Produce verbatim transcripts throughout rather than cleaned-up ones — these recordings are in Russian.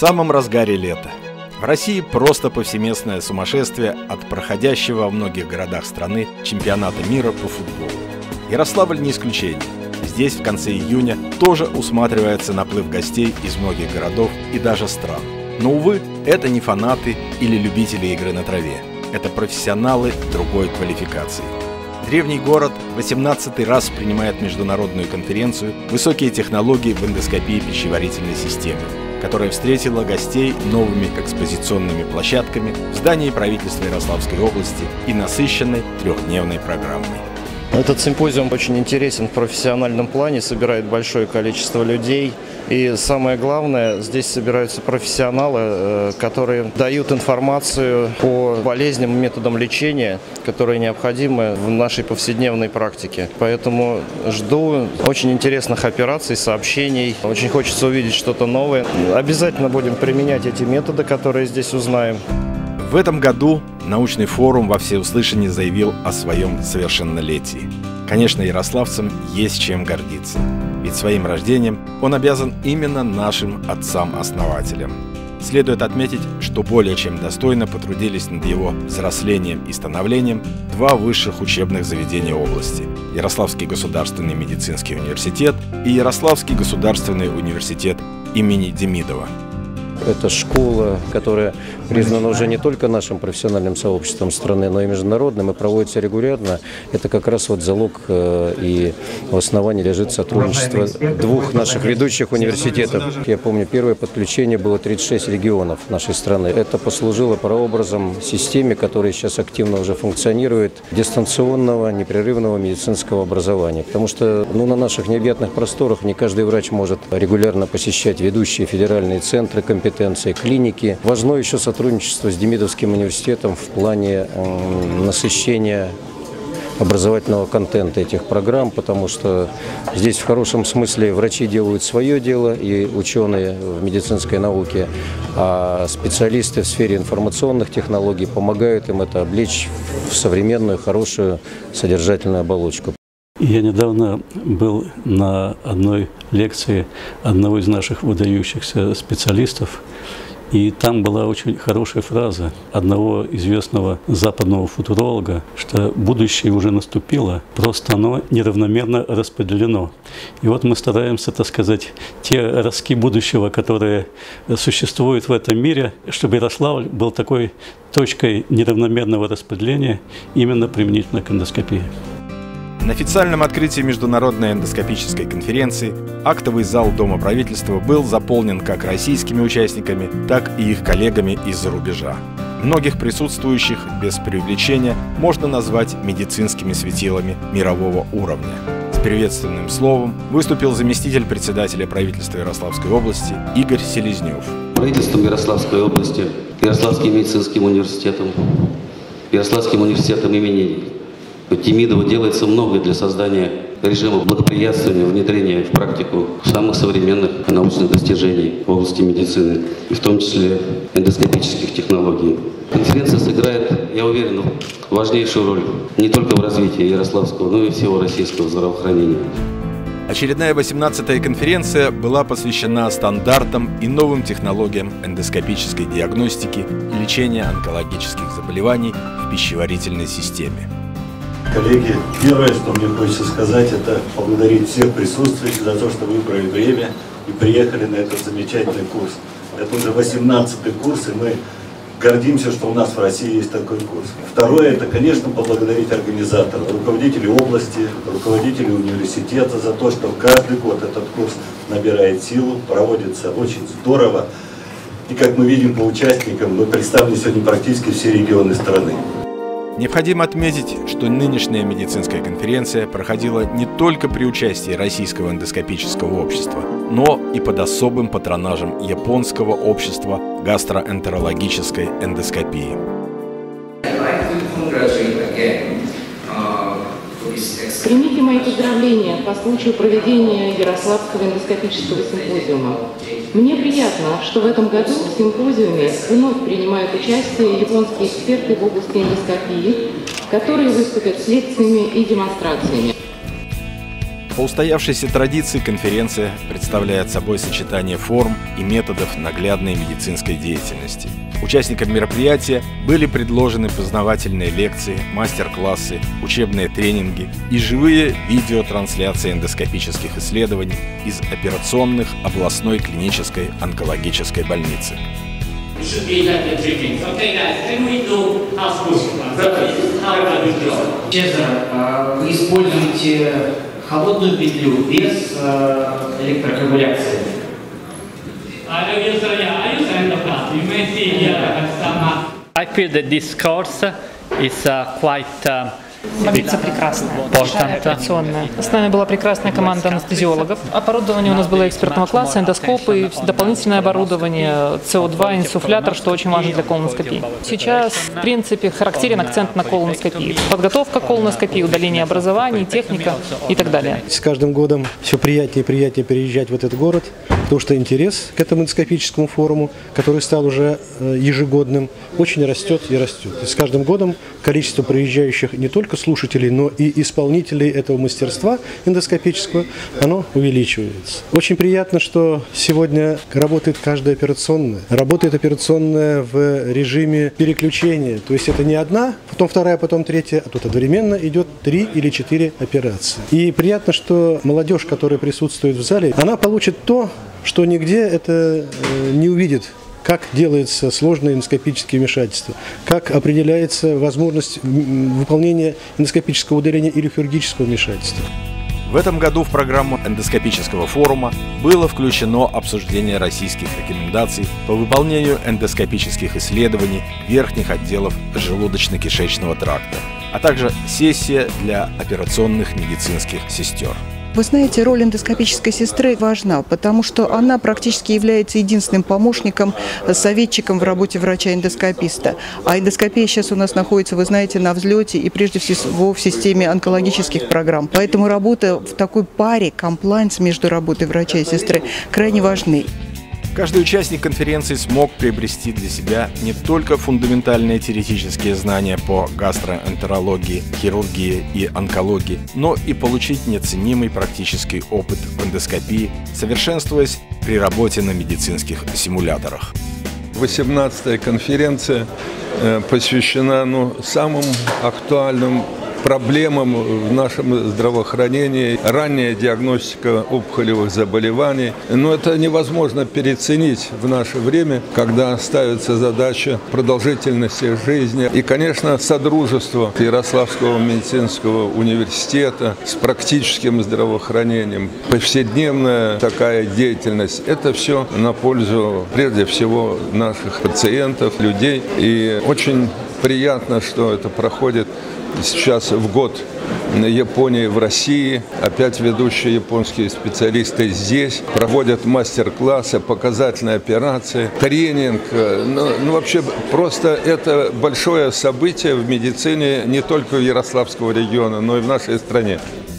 самом разгаре лета. В России просто повсеместное сумасшествие от проходящего во многих городах страны чемпионата мира по футболу. Ярославль не исключение. Здесь в конце июня тоже усматривается наплыв гостей из многих городов и даже стран. Но, увы, это не фанаты или любители игры на траве. Это профессионалы другой квалификации. Древний город восемнадцатый раз принимает международную конференцию «Высокие технологии в эндоскопии пищеварительной системы», которая встретила гостей новыми экспозиционными площадками в здании правительства Ярославской области и насыщенной трехдневной программой. Этот симпозиум очень интересен в профессиональном плане, собирает большое количество людей. И самое главное, здесь собираются профессионалы, которые дают информацию по болезням и методам лечения, которые необходимы в нашей повседневной практике. Поэтому жду очень интересных операций, сообщений. Очень хочется увидеть что-то новое. Обязательно будем применять эти методы, которые здесь узнаем. В этом году научный форум во всеуслышание заявил о своем совершеннолетии. Конечно, ярославцам есть чем гордиться, ведь своим рождением он обязан именно нашим отцам-основателям. Следует отметить, что более чем достойно потрудились над его взрослением и становлением два высших учебных заведения области – Ярославский государственный медицинский университет и Ярославский государственный университет имени Демидова. Это школа, которая признана уже не только нашим профессиональным сообществом страны, но и международным, и проводится регулярно. Это как раз вот залог и в основании лежит сотрудничество двух наших ведущих университетов. Я помню, первое подключение было тридцать шесть регионов нашей страны. Это послужило прообразом системе, которая сейчас активно уже функционирует, дистанционного, непрерывного медицинского образования. Потому что ну, на наших необъятных просторах не каждый врач может регулярно посещать ведущие федеральные центры компетенции, клиники. Важно еще сотрудничество с Демидовским университетом в плане э, насыщения образовательного контента этих программ, потому что здесь в хорошем смысле врачи делают свое дело и ученые в медицинской науке, а специалисты в сфере информационных технологий помогают им это облечь в современную, хорошую, содержательную оболочку. Я недавно был на одной лекции одного из наших выдающихся специалистов, и там была очень хорошая фраза одного известного западного футуролога, что будущее уже наступило, просто оно неравномерно распределено. И вот мы стараемся, так сказать, те ростки будущего, которые существуют в этом мире, чтобы Ярославль был такой точкой неравномерного распределения именно применительно к эндоскопии. На официальном открытии Международной эндоскопической конференции актовый зал Дома правительства был заполнен как российскими участниками, так и их коллегами из-за рубежа. Многих присутствующих, без преувеличения, можно назвать медицинскими светилами мирового уровня. С приветственным словом выступил заместитель председателя правительства Ярославской области Игорь Селезнев. Правительством Ярославской области, Ярославским медицинским университетом, Ярославским университетом имени Демидова делается многое для создания режима благоприятствования, внедрения в практику самых современных научных достижений в области медицины, и в том числе эндоскопических технологий. Конференция сыграет, я уверен, важнейшую роль не только в развитии ярославского, но и всего российского здравоохранения. Очередная восемнадцатая конференция была посвящена стандартам и новым технологиям эндоскопической диагностики и лечения онкологических заболеваний в пищеварительной системе. Коллеги, первое, что мне хочется сказать, это поблагодарить всех присутствующих за то, что выбрали время и приехали на этот замечательный курс. Это уже восемнадцатый курс, и мы гордимся, что у нас в России есть такой курс. Второе, это, конечно, поблагодарить организаторов, руководителей области, руководителей университета за то, что каждый год этот курс набирает силу, проводится очень здорово. И, как мы видим по участникам, мы представлены сегодня практически все регионы страны. Необходимо отметить, что нынешняя медицинская конференция проходила не только при участии Российского эндоскопического общества, но и под особым патронажем Японского общества гастроэнтерологической эндоскопии. Примите мои поздравления по случаю проведения Ярославского эндоскопического симпозиума. Мне приятно, что в этом году в симпозиуме вновь принимают участие японские эксперты в области эндоскопии, которые выступят с лекциями и демонстрациями. По устоявшейся традиции конференция представляет собой сочетание форм и методов наглядной медицинской деятельности. Участникам мероприятия были предложены познавательные лекции, мастер-классы, учебные тренинги и живые видеотрансляции эндоскопических исследований из операционных областной клинической онкологической больницы. Вы используете холодную петлю без электрокоагуляции. I feel that this course is uh, quite uh, Больница прекрасная, большая, операционная. С нами была прекрасная команда анестезиологов. Оборудование у нас было экспертного класса, эндоскопы, дополнительное оборудование, С О два, инсуфлятор, что очень важно для колоноскопии. Сейчас, в принципе, характерен акцент на колоноскопии. Подготовка к колоноскопии, удаление образований, техника и так далее. С каждым годом все приятнее и приятнее переезжать в этот город, потому что интерес к этому эндоскопическому форуму, который стал уже ежегодным, очень растет и растет. И с каждым годом количество приезжающих не только слушателей, но и исполнителей этого мастерства эндоскопического, оно увеличивается. Очень приятно, что сегодня работает каждая операционная. Работает операционная в режиме переключения. То есть это не одна, потом вторая, потом третья, а тут одновременно идет три или четыре операции. И приятно, что молодежь, которая присутствует в зале, она получит то, что нигде это не увидит. Как делается сложное эндоскопическое вмешательство, как определяется возможность выполнения эндоскопического удаления или хирургического вмешательства. В этом году в программу эндоскопического форума было включено обсуждение российских рекомендаций по выполнению эндоскопических исследований верхних отделов желудочно-кишечного тракта, а также сессия для операционных медицинских сестер. Вы знаете, роль эндоскопической сестры важна, потому что она практически является единственным помощником, советчиком в работе врача-эндоскописта. А эндоскопия сейчас у нас находится, вы знаете, на взлете и прежде всего в системе онкологических программ. Поэтому работа в такой паре, комплайнс между работой врача и сестры крайне важны. Каждый участник конференции смог приобрести для себя не только фундаментальные теоретические знания по гастроэнтерологии, хирургии и онкологии, но и получить неоценимый практический опыт в эндоскопии, совершенствуясь при работе на медицинских симуляторах. восемнадцатая конференция посвящена ну, самым актуальным проблемам в нашем здравоохранении, ранняя диагностика опухолевых заболеваний. Но это невозможно переоценить в наше время, когда ставится задача продолжительности жизни. И, конечно, содружество Ярославского медицинского университета с практическим здравоохранением, повседневная такая деятельность, это все на пользу, прежде всего, наших пациентов, людей. И очень приятно, что это проходит сейчас в год Японии в России. Опять ведущие японские специалисты здесь проводят мастер-классы, показательные операции, тренинг. Ну, ну, вообще просто это большое событие в медицине не только Ярославского региона, но и в нашей стране.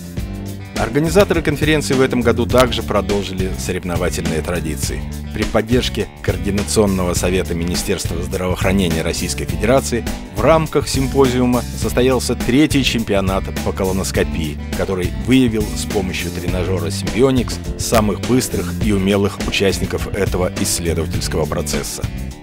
Организаторы конференции в этом году также продолжили соревновательные традиции. При поддержке Координационного совета Министерства здравоохранения Российской Федерации в рамках симпозиума состоялся третий чемпионат по колоноскопии, который выявил с помощью тренажера Symbionix самых быстрых и умелых участников этого исследовательского процесса.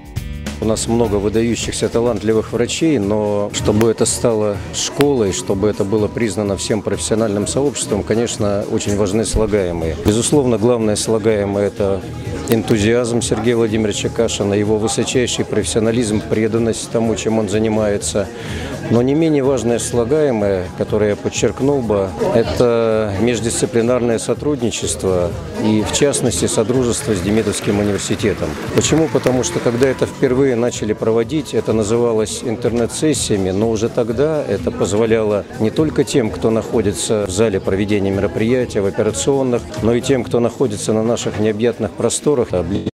У нас много выдающихся талантливых врачей, но чтобы это стало школой, чтобы это было признано всем профессиональным сообществом, конечно, очень важны слагаемые. Безусловно, главное слагаемое – это энтузиазм Сергея Владимировича Кашина, его высочайший профессионализм, преданность тому, чем он занимается. Но не менее важное слагаемое, которое я подчеркнул бы, это междисциплинарное сотрудничество и, в частности, содружество с Демидовским университетом. Почему? Потому что, когда это впервые начали проводить, это называлось интернет-сессиями, но уже тогда это позволяло не только тем, кто находится в зале проведения мероприятия, в операционных, но и тем, кто находится на наших необъятных просторах, облегчить